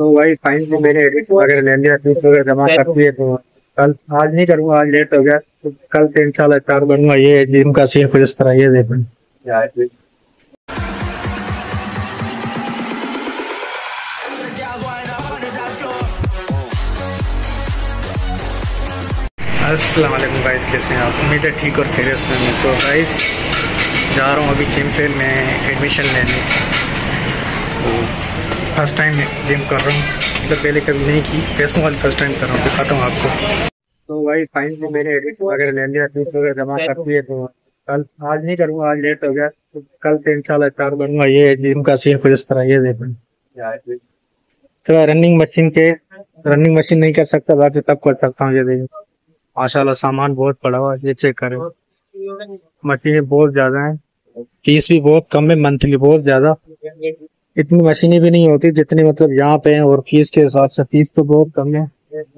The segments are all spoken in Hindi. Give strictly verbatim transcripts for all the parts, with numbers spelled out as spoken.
तो भाई फाइनली मैंने एडमिशन वगैरह ले लिया, फीस वगैरह जमा कर दिए। तो कल आज नहीं करूँगा, आज लेट हो गया, तो कल से इंशाल्लाह स्टार्ट करूंगा। ये जिम का सीन कुछ इस तरह, ये देखो। अस्सलाम वालेकुम गाइस, कैसे हैं आप? उम्मीद है ठीक और खैरियत से हैं। तो गाइस जा रहा हूँ अभी जिम पे मैं एडमिशन लेने। तो फर्स्ट टाइम जिम कर रहा हूँ, मतलब पहले कभी नहीं की, पैसों वाली फर्स्ट टाइम कर रहा हूँ, दिखाता हूँ आपको। तो भाई फाइनली मैंने एडमिशन वगैरह ले लिया, फीस वगैरह जमा कर दिए। तो कल आज नहीं करूँगा, आज लेट हो गया, तो कल से इंशाल्लाह स्टार्ट करूँगा। ये जिम का सीन कुछ इस तरह, ये देखो। तो रनिंग मशीन के रनिंग मशीन नहीं कर सकता, बाकी सब कर सकता हूँ। ये देखो माशाल्लाह सामान बहुत पड़ा हुआ है, ये चेक करें। मशीनें बहुत ज्यादा हैं, फीस भी बहुत कम है, मंथली बहुत ज्यादा। इतनी मशीनें भी नहीं होती जितनी मतलब यहाँ पे हैं, और फीस के हिसाब से फीस तो बहुत कम है।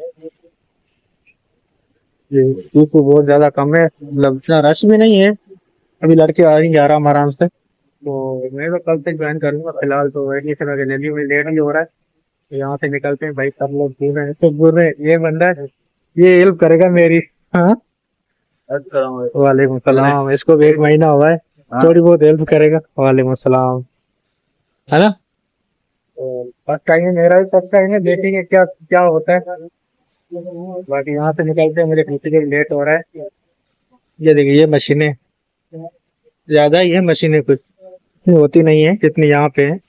ये फीस तो बहुत ज्यादा कम है, मतलब इतना रश भी नहीं है। अभी लड़के आ जाएंगे आराम आराम से। तो मैं तो कल से ज्वाइन करूंगा। फिलहाल तो एडमिशन वगैरह ले ली, लेट नहीं हो रहा है। तो यहाँ से निकलते हैं भाई, सब लोग दूर हैं, सब बोल रहे हैं ये बंदा है, ये हेल्प करेगा मेरी। हाँ वालेकुम सलाम। इसको भी एक महीना हुआ है, थोड़ी बहुत हेल्प करेगा। वालेकुम सलाम, है ना? तो फर्स्ट टाइम है मेरा भी, फर्स्ट टाइम है, देखेंगे क्या क्या होता है। बाकी यहाँ से निकलते हैं, मेरे पीछे के लेट हो रहा है। ये देखिए ये मशीनें ज्यादा ही है, मशीनें कुछ होती नहीं है जितनी यहाँ पे है।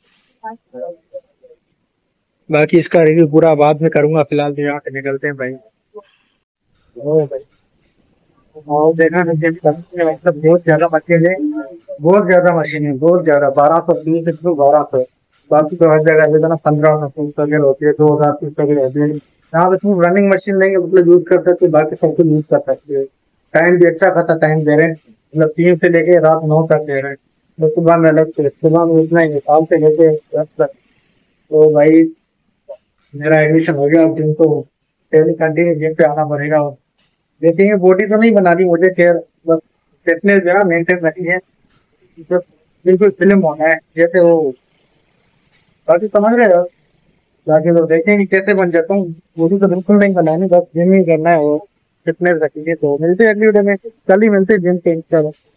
बाकी इसका रिव्यू पूरा बाद में करूंगा, फिलहाल तो यहाँ से निकलते हैं भाई। ओ भाई और देखा मतलब बहुत ज्यादा मशीन है, बहुत ज्यादा मशीन है, बहुत ज्यादा। बारह सौ बीस एक सौ बारह सौ बाकी तो हर जगह से ना पंद्रह सौ तीस वगैरह होती है, दो हजार तीस वगैरह होती है। यहाँ पे सिर्फ रनिंग मशीन नहीं है, मतलब यूज कर सकते, बाकी सब कुछ यूज कर सकते हैं। टाइम भी अच्छा खासा टाइम दे रहे हैं, मतलब तीन से लेके रात नौ तक दे रहे हैं। तो सुबह में अलग से, सुबह में इतना ही, साल से लेके दस तक। तो भाई मेरा एडमिशन हो गया, अब जिम को डेली कंटिन्यू जिम पे आना पड़ेगा। देखेंगे, बॉडी तो नहीं बना दी मुझे, खैर बस फिटनेस जो है मेंटेन रखी है, तो बिल्कुल फिल्म होना है जैसे वो। बाकी समझ रहे हो, बाकी तो देखेंगे कैसे बन जाता हूँ। बॉडी तो बिल्कुल नहीं बनानी, बस जिम ही करना है और फिटनेस रखी है। तो मिलते हैं अगली वीडियो में, कल ही मिलते हैं जिम पे इंशाल्लाह।